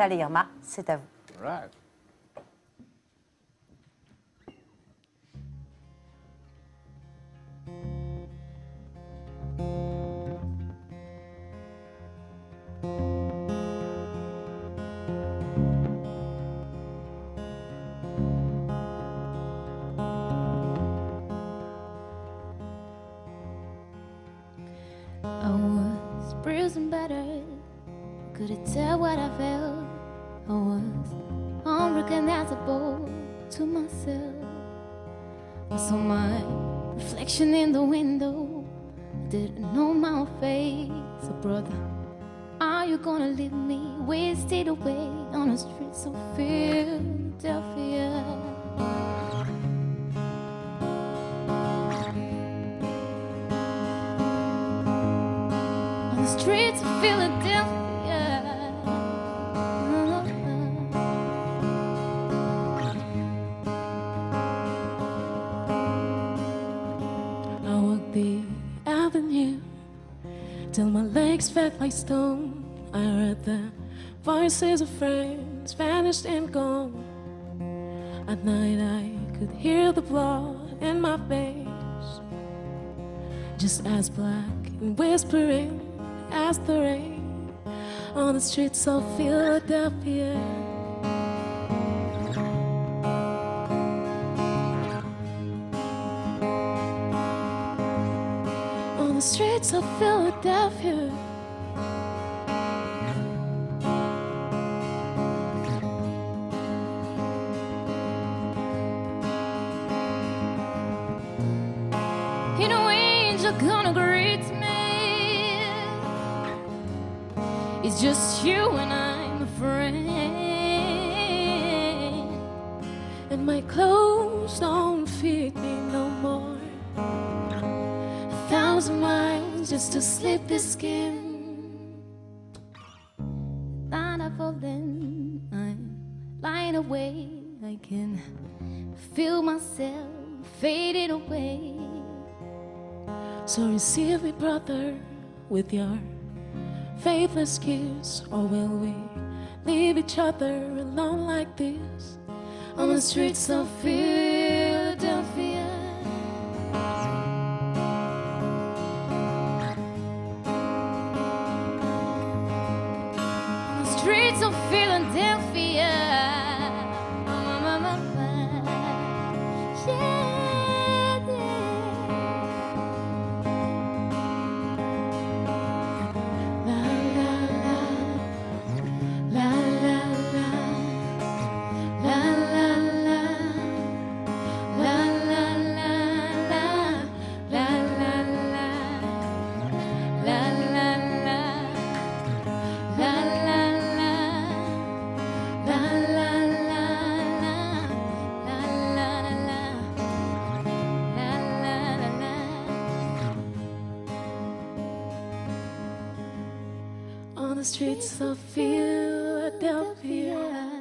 Tal et Irma, c'est à vous. Right. I was bruised and battered, couldn't tell what I felt. I was unrecognizable to myself. I saw my reflection in the window, I didn't know my face. So brother, are you gonna leave me wasted away on the streets of Philadelphia? The streets of Philadelphia. I walked the avenue till my legs felt like stone. I heard the voices of friends vanished and gone. At night I could hear the blood in my face, just as black and whispering as the rain on the streets of Philadelphia. On the streets of Philadelphia. You know, angel gonna greet me. It's just you and I'm a friend. And my clothes don't fit me no more. 1,000 miles just to slip this skin. Night I fallen, I'm lying away. I can feel myself fading away. So receive me, brother, with your faithless kiss, or will we leave each other alone like this on the streets of Philadelphia? On the streets of Philadelphia. Yeah. On the streets of Philadelphia.